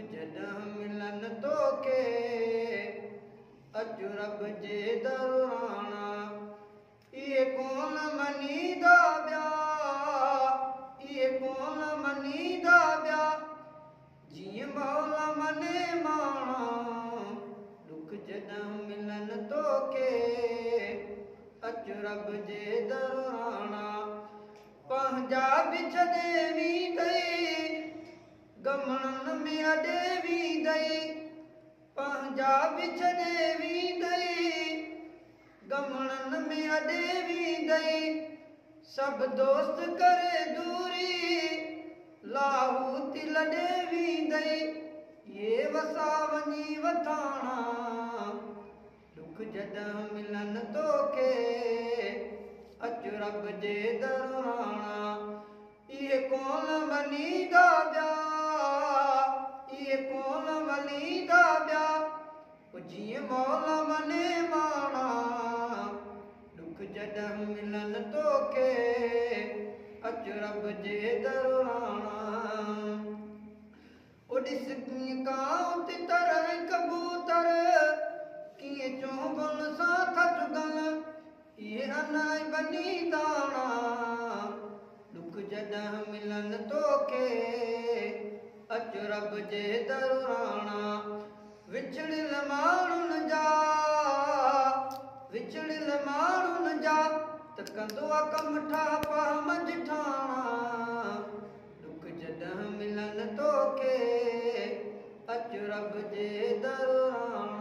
जॾहिं मिलन तोखे अचु रब जे दराणा। इहे कोन मञीदा ॿिया, इहे कोन मञीदा ॿिया, जीअं मौला मने माणा। दुख जॾहिं मिलन तोखे अचु रब जे दराणा। पंहिंजा बि छॾे वेंदई गमणनि में अॾे वेंदई, पंहिंजा बि छॾे वेंदई गमणनि में अॾे वेंदई। सभु दोस्त करे दूरी लाहूती लॾे वेंदई। ये वसा वञी वठाणा। दुख जॾहिं मिलन तोखे अचु रब जे दराणा। इहे कोन मञीदा ॿिया, इहे कोन मञीदा ॿिया, जीअं मौला मने माणा। दुख जॾहिं मिलन तोखे अचु रब जे दराणा। ॾिस कीअं कांव तितर ऐं कबूतर कीअं चोंबुनि सां था चुगनि, इहे अनाए बनी दाणा। दुख जॾहिं मिलन तोखे अचु रब जे दराणा। विछड़ियल माण्हुनि जा, विछड़ियल माण्हुनि जा त कंदो आहे कम ठापा मंझठाणा। दुख जॾहिं मिलन तोखे अचु रब जे दराणा।